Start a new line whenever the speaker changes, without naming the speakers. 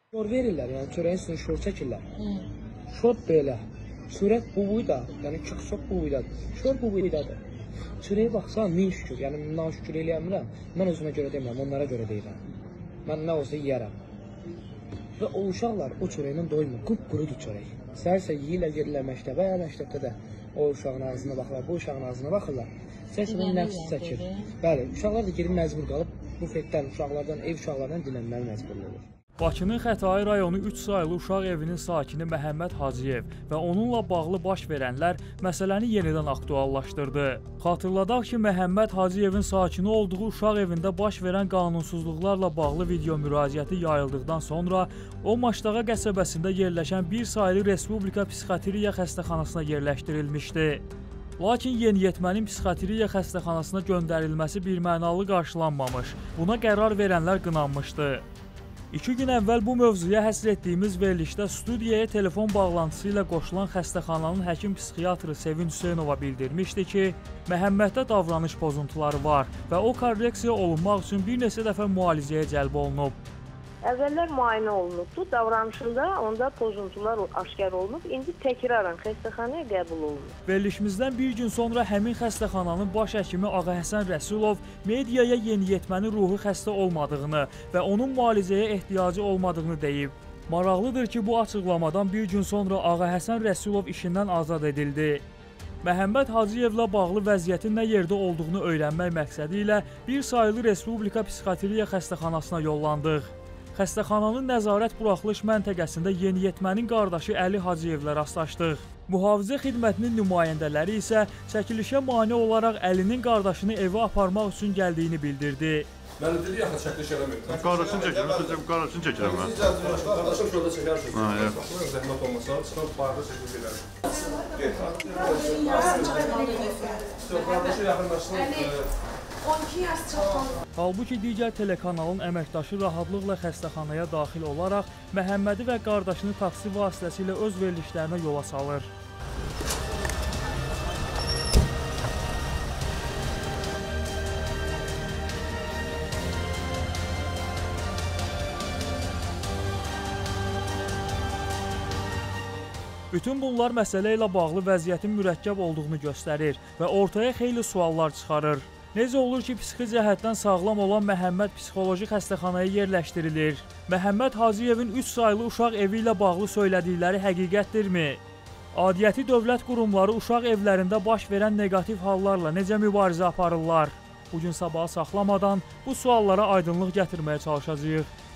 Şor verirlər, yəni çörəyin üstünə şor çəkirlər. Şor belə. Çörək bu boyda, yəni çox bu boydadır. Şor bu boydadır. Çörəyə baxsan, min şükür, yəni naşükür eləyəmirəm. Mən özümə görə demirəm, onlara görə deyirəm. Mən nə olsa yeyərəm. Və o uşaqlar o çörəklə doymur, qupqurudur çörək. Səhər-səhər yeyirlər, gedirlər məktəbə, məktəbdə də o uşağın ağzına baxırlar, bu uşağın ağzına baxırlar. Səhər-səhər nəfs çəkir. Bəli, uşaqlar da girib məcbur qalıb, bufetdən, uşaqlardan, ev uşaqlardan dinlənməli məcbur olur.
Bakının Xətai rayonu 3 saylı uşaq evinin sakini Məhəmməd Hacıyev və onunla bağlı baş verənlər məsələni yenidən aktuallaşdırdı. Xatırladaq ki, Məhəmməd Hacıyevin sakini olduğu uşaq evində baş verən qanunsuzluqlarla bağlı video müraciəti yayıldıqdan sonra o Maçdağa qəsəbəsində yerləşən bir saylı Respublika Psixiatriya xəstəxanasına yerləşdirilmişdi. Lakin yeniyetmənin psixiatriya xəstəxanasına göndərilməsi birmənalı qarşılanmamış, buna qərar verənlər qınanmışdı. 2 gün əvvəl bu mövzuya həsr etdiyimiz verilişdə studiyaya telefon bağlantısı ilə qoşulan xəstəxananın həkim-psixiatrı Sevinç Hüseynova bildirmişdi ki, Məhəmməddə davranış pozuntuları var və o korreksiya olunmaq üçün bir neçə dəfə müalicəyə cəlb olunub.
Əvvəllər müayinə olunubdu, davranışında onda pozuntular aşkar olunub, indi təkrarən xəstəxanaya qəbul olunub.
Verilişimizdən bir gün sonra həmin xəstəxananın baş həkimi Ağahəsən Rəsulov mediaya yeniyetmənin ruhi xəstə olmadığını və onun müalicəyə ehtiyacı olmadığını deyib. Maraqlıdır ki, bu açıqlamadan bir gün sonra Ağahəsən Rəsulov işindən azad edildi. Məhəmməd Hacıyevlə bağlı vəziyyətin nə yerdə olduğunu öyrənmək məqsədi ilə bir saylı Respublika Psixiatriya xəstəxanasına yollandıq. Xəstəxananın nəzarət buraxılış məntəqəsində yeniyetmənin qardaşı Əli Hacıyevlə rastlaşdıq. Mühafizə xidmətinin nümayəndələri isə çəkilişə mane olaraq Əlinin qardaşını evə aparmaq üçün gəldiyini bildirdi.
Mən də dedi, yaxın çəkiliş eləməyim.
Qardaşını çəkirəm, qardaşını çəkirəm mən.
Qardaşım şurada çəkərsiniz. Zəhmət olmasa, çıxıb barda çəkiliş edərik. Qardaşı yaxınlaşsın.
Halbuki digər telekanalın əməkdaşı rahatlıqla xəstəxanaya daxil olaraq Məhəmmədi və qardaşını taksi vasitəsilə öz verilişlərinə yola salır. Bütün bunlar məsələ ilə bağlı vəziyyətin mürəkkəb olduğunu göstərir və ortaya xeyli suallar çıxarır. Necə olur ki, psixi cəhətdən sağlam olan Məhəmməd psixoloji xəstəxanaya yerləşdirilir? Məhəmməd Hacıyevin 3 saylı uşaq evi ilə bağlı söylədikləri həqiqətdirmi? Adiyyəti dövlət qurumları uşaq evlərində baş verən neqativ hallarla necə mübarizə aparırlar? Bugün sabaha saxlamadan bu suallara aydınlıq gətirməyə çalışacağıq.